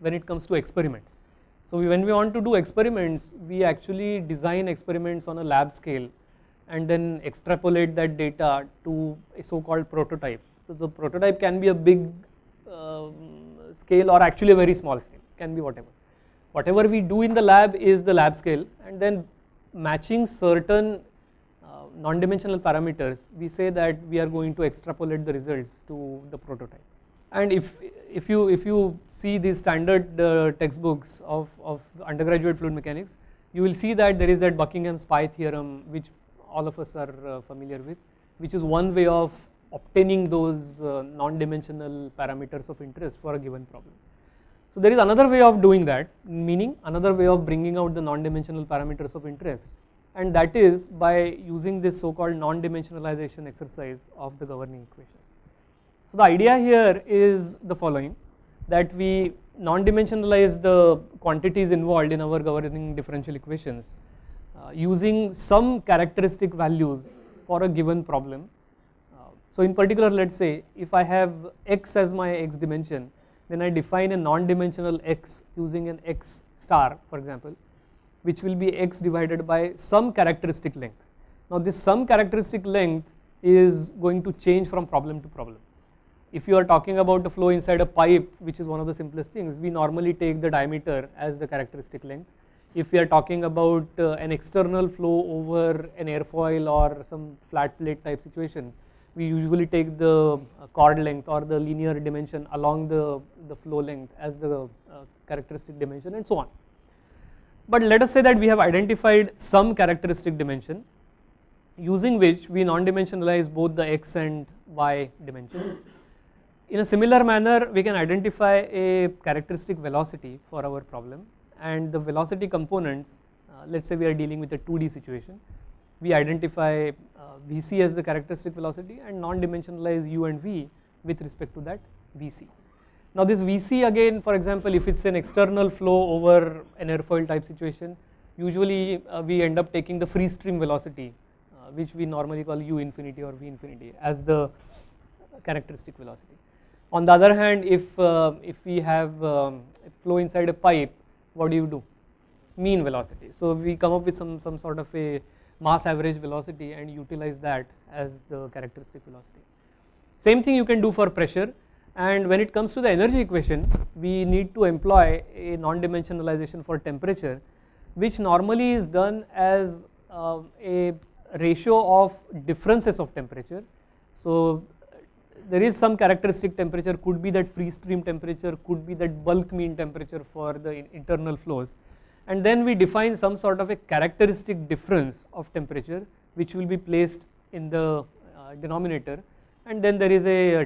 Speaker 1: when it comes to experiments. So we, when we want to do experiments, we actually design experiments on a lab scale and then extrapolate that data to a so called prototype. So the prototype can be a big uh, scale or actually a very small scale, can be whatever. Whatever we do in the lab is the lab scale, and then matching certain uh, non-dimensional parameters, we say that we are going to extrapolate the results to the prototype. And if if you if you see these standard uh, textbooks of, of undergraduate fluid mechanics, you will see that there is that Buckingham's pi theorem, which all of us are uh, familiar with, which is one way of obtaining those uh, non-dimensional parameters of interest for a given problem. So there is another way of doing that, meaning another way of bringing out the non-dimensional parameters of interest, and that is by using this so called non-dimensionalization exercise of the governing equations. So the idea here is the following, that we non-dimensionalize the quantities involved in our governing differential equations uh, using some characteristic values for a given problem. Uh, so in particular, let's say if I have x as my x dimension, then I define a non-dimensional x using an x star, for example, which will be x divided by some characteristic length. Now this some characteristic length is going to change from problem to problem. If you are talking about a flow inside a pipe, which is one of the simplest things, we normally take the diameter as the characteristic length. If we are talking about uh, an external flow over an airfoil or some flat plate type situation, we usually take the uh, chord length or the linear dimension along the, the flow length as the uh, characteristic dimension, and so on. But let us say that we have identified some characteristic dimension using which we non-dimensionalize both the x and y dimensions. In a similar manner, we can identify a characteristic velocity for our problem, and the velocity components, uh, let us say we are dealing with a two D situation, we identify uh, Vc as the characteristic velocity and non-dimensionalize u and v with respect to that Vc. Now this Vc again, for example, if it is an external flow over an airfoil type situation, usually uh, we end up taking the free stream velocity, uh, which we normally call u infinity or v infinity as the characteristic velocity. On the other hand, if uh, if we have um, a flow inside a pipe, what do you do? Mean velocity. So we come up with some some sort of a mass average velocity and utilize that as the characteristic velocity. Same thing you can do for pressure, and when it comes to the energy equation, we need to employ a non-dimensionalization for temperature, which normally is done as uh, a ratio of differences of temperature. So there is some characteristic temperature, could be that free stream temperature, could be that bulk mean temperature for the in internal flows, and then we define some sort of a characteristic difference of temperature which will be placed in the uh, denominator, and then there is a uh,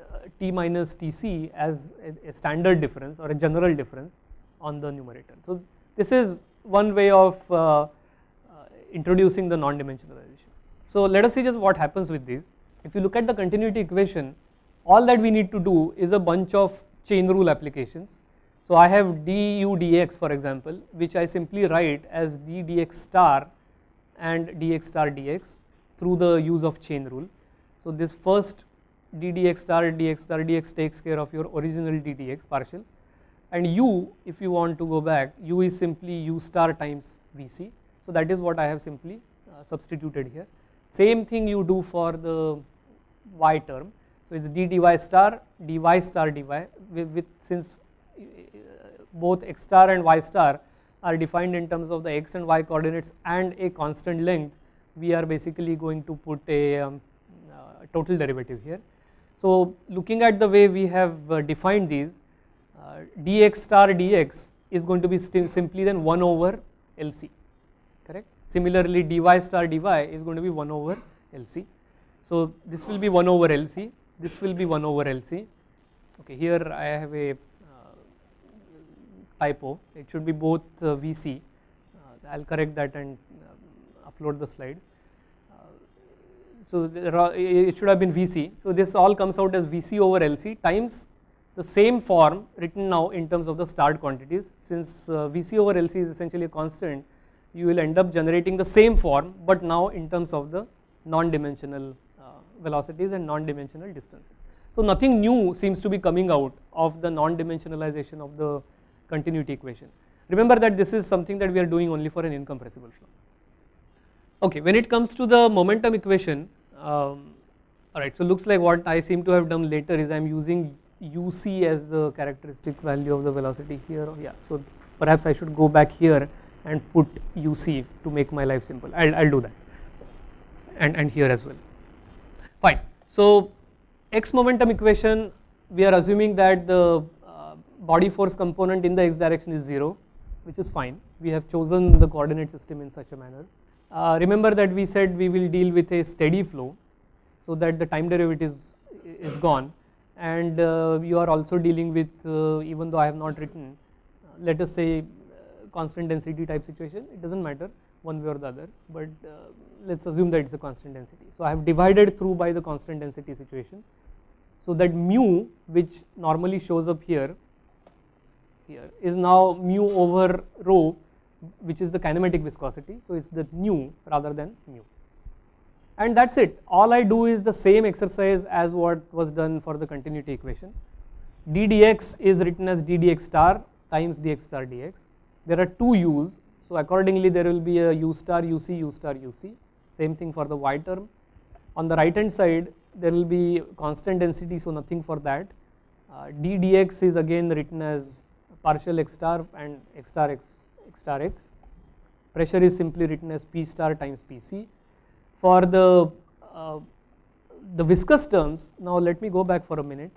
Speaker 1: T minus T C as a, a standard difference or a general difference on the numerator. So this is one way of uh, uh, introducing the non-dimensionalization. So let us see just what happens with these. If you look at the continuity equation, all that we need to do is a bunch of chain rule applications. So I have du dx, for example, which I simply write as d dx star and dx star dx through the use of chain rule. So this first d dx star dx star dx takes care of your original d dx partial, and u, if you want to go back, u is simply u star times Vc. So that is what I have simply uh, substituted here. Same thing you do for the y term. So it's d dy star dy star dy with, with since both x star and y star are defined in terms of the x and y coordinates and a constant length, we are basically going to put a um, uh, total derivative here. So looking at the way we have uh, defined these, uh, dx star dx is going to be simply then one over L C, correct. Similarly, dy star dy is going to be one over L C. So this will be one over L C, this will be one over L C. Okay, here I have a uh, typo, it should be both uh, V C, uh, I will correct that and uh, upload the slide. Uh, so there are, it should have been V C, so this all comes out as V C over L C times the same form written now in terms of the starred quantities. Since uh, V C over L C is essentially a constant, you will end up generating the same form, but now in terms of the non-dimensional uh, velocities and non-dimensional distances. So nothing new seems to be coming out of the non-dimensionalization of the continuity equation. Remember that this is something that we are doing only for an incompressible flow. Okay, when it comes to the momentum equation, um, alright, so looks like what I seem to have done later is I am using U C as the characteristic value of the velocity here. Yeah, so perhaps I should go back here and put U C to make my life simple. I'll, I'll do that, and, and here as well. Fine. So x momentum equation, we are assuming that the uh, body force component in the x direction is zero, which is fine. We have chosen the coordinate system in such a manner. Uh, remember that we said we will deal with a steady flow, so that the time derivative is, is gone, and uh, you are also dealing with, uh, even though I have not written, uh, let us say uh, constant density type situation, it does not matter one way or the other, but uh, let us assume that it is a constant density. So I have divided through by the constant density situation, so that mu, which normally shows up here, here is now mu over rho, which is the kinematic viscosity, so it is the nu rather than mu. And that is it. All I do is the same exercise as what was done for the continuity equation. D dx is written as d dx star times dx star dx. There are two u's, so accordingly there will be a u star uc, u star uc. Same thing for the y term. On the right hand side there will be constant density, so nothing for that. Uh, d dx is again written as partial x star and x star x, x star x. Pressure is simply written as p star times pc. For the, uh, the viscous terms, now let me go back for a minute.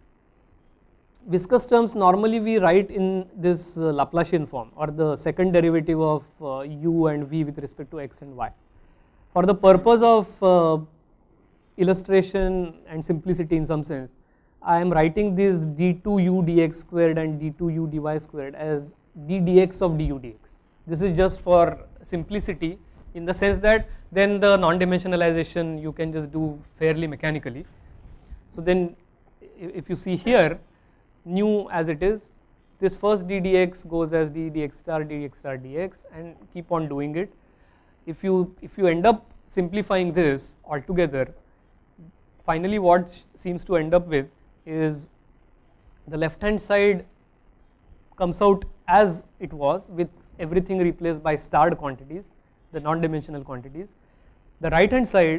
Speaker 1: Viscous terms normally we write in this uh, Laplacian form, or the second derivative of uh, u and v with respect to x and y. For the purpose of uh, illustration and simplicity in some sense, I am writing this d two u dx squared and d two u dy squared as d dx of du dx. This is just for simplicity, in the sense that then the non-dimensionalization you can just do fairly mechanically. So then if you see here, nu as it is, this first d dx goes as d dx star dx star dx, and keep on doing it. If you if you end up simplifying this altogether, finally what seems to end up with is the left hand side comes out as it was, with everything replaced by starred quantities, the non-dimensional quantities. The right hand side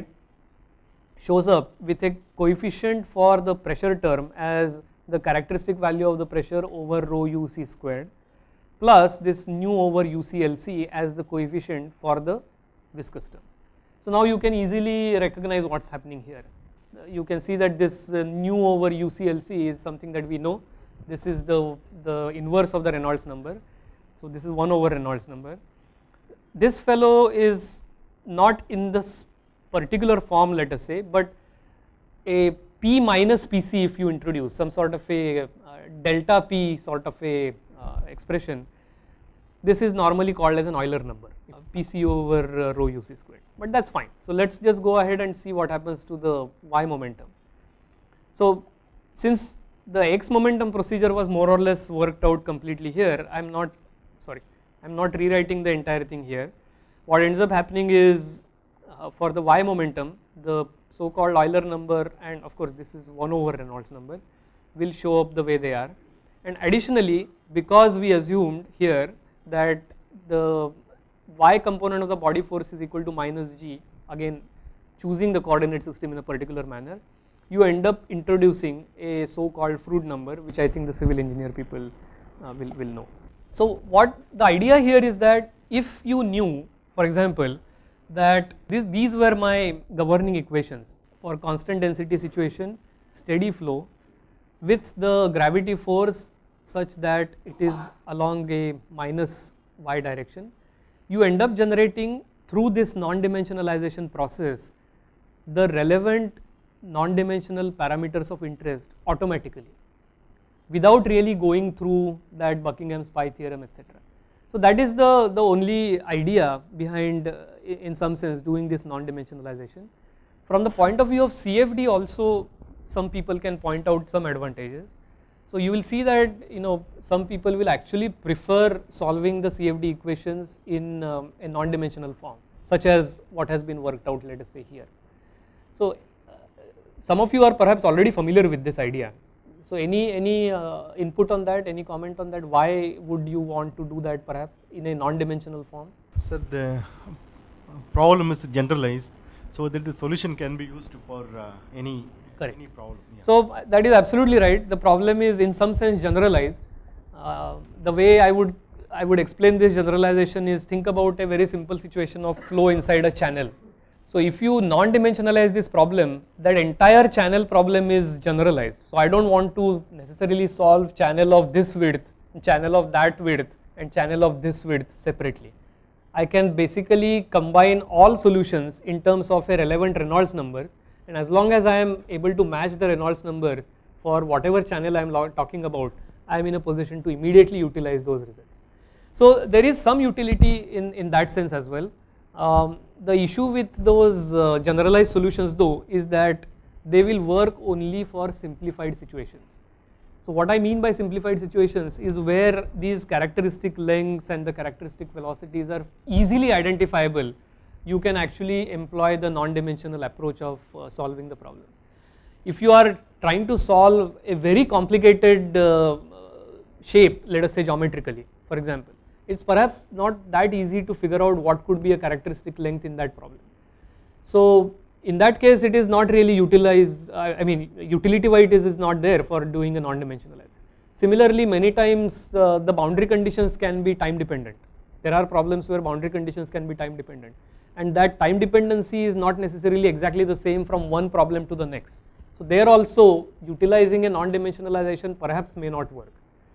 Speaker 1: shows up with a coefficient for the pressure term as the characteristic value of the pressure over rho u c squared, plus this nu over u c L C as the coefficient for the viscous term. So now you can easily recognize what is happening here. You can see that this uh, nu over u c L C is something that we know. This is the, the inverse of the Reynolds number. So this is one over Reynolds number. This fellow is not in this particular form, let us say, but a p minus pc, if you introduce some sort of a uh, delta p sort of a uh, expression, this is normally called as an Euler number, uh, pc over uh, rho uc squared, but that is fine. So let us just go ahead and see what happens to the y momentum. So since the x momentum procedure was more or less worked out completely here, I am not sorry I am not rewriting the entire thing here. What ends up happening is uh, for the y momentum, the so called Euler number, and of course this is one over Reynolds number, will show up the way they are. And additionally, because we assumed here that the y component of the body force is equal to minus g, again choosing the coordinate system in a particular manner, you end up introducing a so called Froude number, which I think the civil engineer people uh, will, will know. So what the idea here is that if you knew, for example, that this, these were my governing equations for constant density situation, steady flow, with the gravity force such that it is along a minus y direction, you end up generating through this non-dimensionalization process the relevant non-dimensional parameters of interest automatically, without really going through that Buckingham's pi theorem, et cetera. So that is the, the only idea behind, uh, in some sense, doing this non-dimensionalization. From the point of view of C F D also, some people can point out some advantages. So you will see that, you know, some people will actually prefer solving the C F D equations in um, a non-dimensional form, such as what has been worked out, let us say here. So uh, some of you are perhaps already familiar with this idea. So any, any uh, input on that, any comment on that, why would you want to do that perhaps in a non-dimensional form?
Speaker 5: So the problem is generalized, so that the solution can be used for uh, any,
Speaker 1: Correct.
Speaker 5: any problem. Yeah.
Speaker 1: So that is absolutely right. The problem is in some sense generalized. Uh, the way I would I would explain this generalization is, think about a very simple situation of flow inside a channel. So if you non-dimensionalize this problem, that entire channel problem is generalized. So I don't want to necessarily solve channel of this width, channel of that width, and channel of this width separately. I can basically combine all solutions in terms of a relevant Reynolds number, and as long as I am able to match the Reynolds number for whatever channel I am talking about, I am in a position to immediately utilize those results. So there is some utility in, in that sense as well. Um, the issue with those uh, generalized solutions though is that they will work only for simplified situations. So what I mean by simplified situations is where these characteristic lengths and the characteristic velocities are easily identifiable. You can actually employ the non-dimensional approach of uh, solving the problems. If you are trying to solve a very complicated uh, shape, let us say geometrically, for example, it's perhaps not that easy to figure out what could be a characteristic length in that problem. So in that case, it is not really utilized, I mean utility wise it is not there for doing a non-dimensional. Similarly, many times the, the boundary conditions can be time dependent. There are problems where boundary conditions can be time dependent, and that time dependency is not necessarily exactly the same from one problem to the next. So there also utilizing a non-dimensionalization perhaps may not work.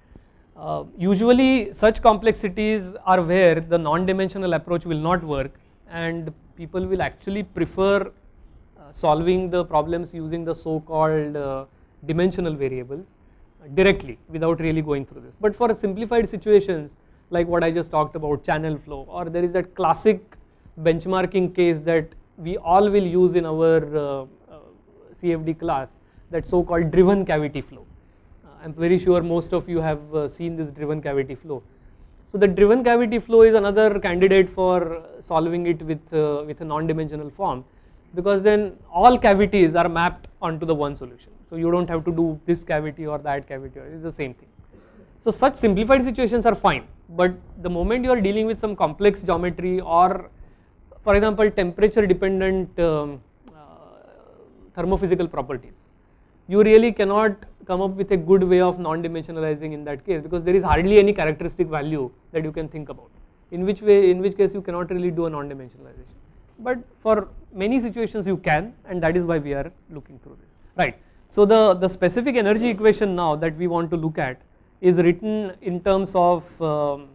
Speaker 1: Uh, usually such complexities are where the non-dimensional approach will not work, and people will actually prefer uh, solving the problems using the so-called uh, dimensional variables uh, directly without really going through this. But for simplified situations like what I just talked about, channel flow, or there is that classic benchmarking case that we all will use in our uh, uh, C F D class, that so-called driven cavity flow. I am very sure most of you have uh, seen this driven cavity flow. So the driven cavity flow is another candidate for solving it with, uh, with a non-dimensional form, because then all cavities are mapped onto the one solution. So you don't have to do this cavity or that cavity, it is the same thing. So such simplified situations are fine, but the moment you are dealing with some complex geometry, or for example temperature dependent um, uh, thermophysical properties, you really cannot come up with a good way of non-dimensionalizing in that case, because there is hardly any characteristic value that you can think about, in which way, in which case you cannot really do a non-dimensionalization. But for many situations you can, and that is why we are looking through this, right. So the, the specific energy equation now that we want to look at is written in terms of um,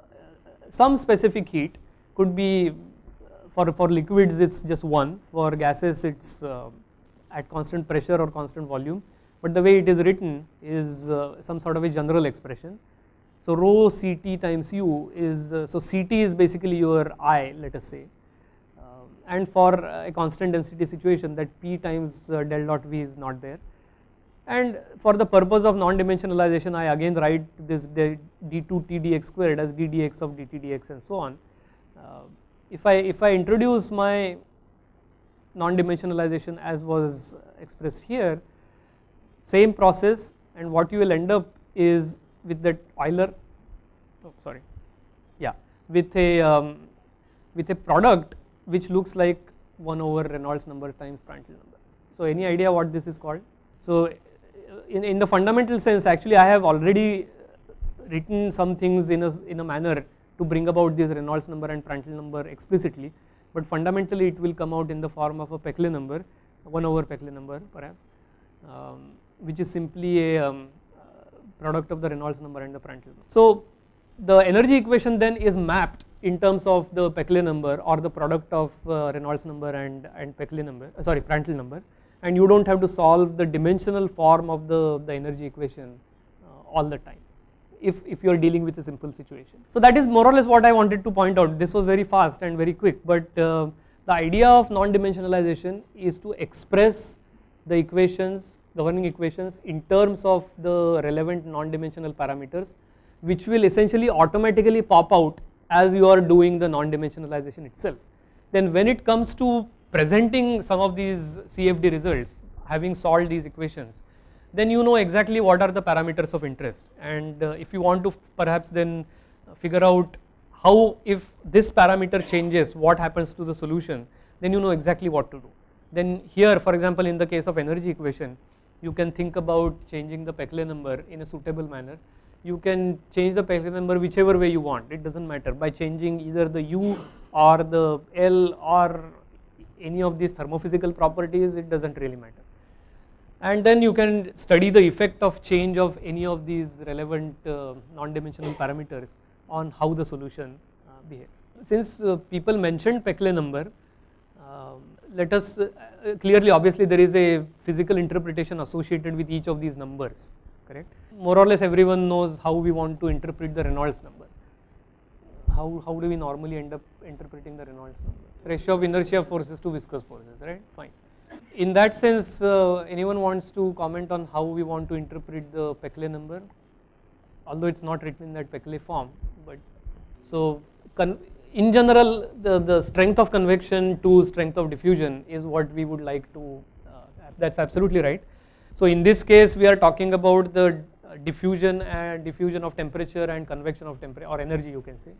Speaker 1: some specific heat, could be for, for liquids it's just one, for gases it's uh, at constant pressure or constant volume, but the way it is written is uh, some sort of a general expression. So rho Ct times u is, uh, so Ct is basically your I, let us say, uh, and for a constant density situation, that P times uh, del dot V is not there. And for the purpose of non-dimensionalization, I again write this d two T dx squared as d dx of dt dx and so on. Uh, if I if I introduce my non-dimensionalization as was expressed here, same process, and what you will end up is with that Euler, oh sorry, yeah, with a um, with a product which looks like one over Reynolds number times Prandtl number. So any idea what this is called? So in, in the fundamental sense, actually I have already written some things in a, in a manner to bring about this Reynolds number and Prandtl number explicitly, but fundamentally it will come out in the form of a Peclet number, one over Peclet number perhaps, um, which is simply a um, product of the Reynolds number and the Prandtl number. So the energy equation then is mapped in terms of the Peclet number or the product of uh, Reynolds number and, and Peclet number, uh, sorry Prandtl number, and you don't have to solve the dimensional form of the, the energy equation uh, all the time if, if you are dealing with a simple situation. So that is more or less what I wanted to point out. This was very fast and very quick, but uh, the idea of non-dimensionalization is to express the equations, governing equations in terms of the relevant non-dimensional parameters, which will essentially automatically pop out as you are doing the non-dimensionalization itself. Then when it comes to presenting some of these C F D results, having solved these equations, then you know exactly what are the parameters of interest, and uh, if you want to perhaps then figure out how, if this parameter changes, what happens to the solution, then you know exactly what to do. Then here, for example, in the case of energy equation, you can think about changing the Peclet number in a suitable manner. You can change the Peclet number whichever way you want, it does not matter, by changing either the U or the L or any of these thermophysical properties, it does not really matter. And then you can study the effect of change of any of these relevant uh, non-dimensional parameters on how the solution uh, behaves. Since uh, people mentioned Peclet number, um, let us uh, clearly, obviously there is a physical interpretation associated with each of these numbers, correct? More or less everyone knows how we want to interpret the Reynolds number. How, how do we normally end up interpreting the Reynolds number? Ratio of inertia forces to viscous forces, right? Fine. In that sense, uh, anyone wants to comment on how we want to interpret the Peclet number? Although it is not written in that Peclet form, but so in general the, the strength of convection to strength of diffusion is what we would like to, uh, that is absolutely right. So in this case we are talking about the diffusion and diffusion of temperature and convection of temperature or energy, you can say.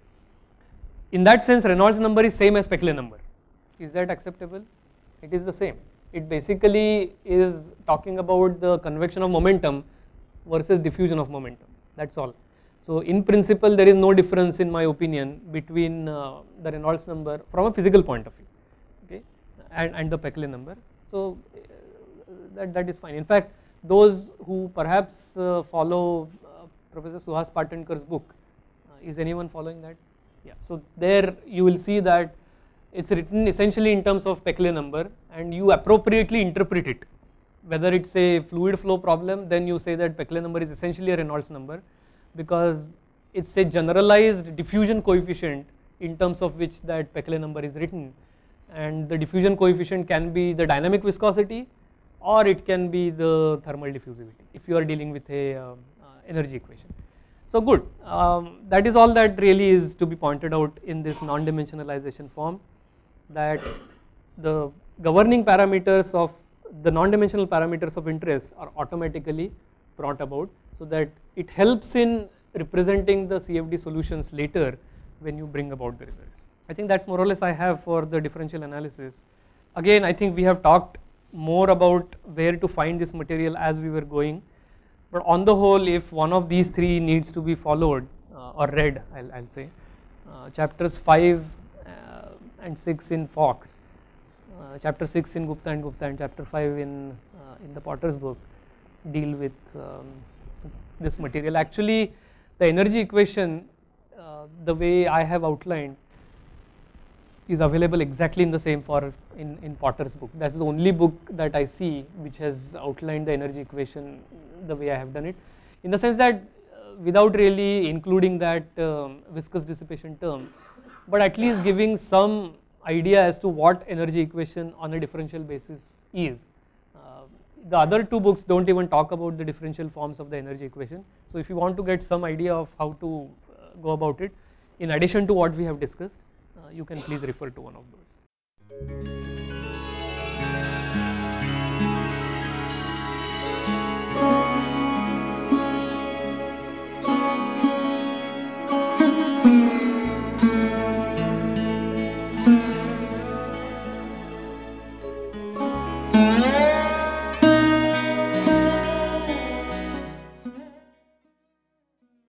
Speaker 1: In that sense Reynolds number is same as Peclet number. Is that acceptable? It is the same. It basically is talking about the convection of momentum versus diffusion of momentum, that is all. So in principle there is no difference in my opinion between uh, the Reynolds number from a physical point of view, okay, and, and the Peclet number. So uh, that, that is fine. In fact, those who perhaps uh, follow uh, Professor Suhas Patankar's book, uh, is anyone following that? Yeah, so there you will see that it is written essentially in terms of Peclet number and you appropriately interpret it. Whether it is a fluid flow problem, then you say that Peclet number is essentially a Reynolds number, because it is a generalized diffusion coefficient in terms of which that Peclet number is written, and the diffusion coefficient can be the dynamic viscosity or it can be the thermal diffusivity if you are dealing with a uh, uh, energy equation. So good, um, that is all that really is to be pointed out in this non-dimensionalization form, that the governing parameters of the non-dimensional parameters of interest are automatically brought about, so that it helps in representing the C F D solutions later when you bring about the results. I think that is more or less I have for the differential analysis. Again, I think we have talked more about where to find this material as we were going, but on the whole, if one of these three needs to be followed uh, or read, I will say, uh, chapters five uh, and six in Fox, uh, chapter six in Gupta and Gupta, and chapter five in, uh, in the Potter's book deal with um, this material. Actually the energy equation, uh, the way I have outlined, is available exactly in the same for in, in Potter's book. That is the only book that I see which has outlined the energy equation the way I have done it, in the sense that uh, without really including that um, viscous dissipation term, but at least giving some idea as to what energy equation on a differential basis is. Uh, the other two books do not even talk about the differential forms of the energy equation. So if you want to get some idea of how to uh, go about it, in addition to what we have discussed, uh, you can please refer to one of those.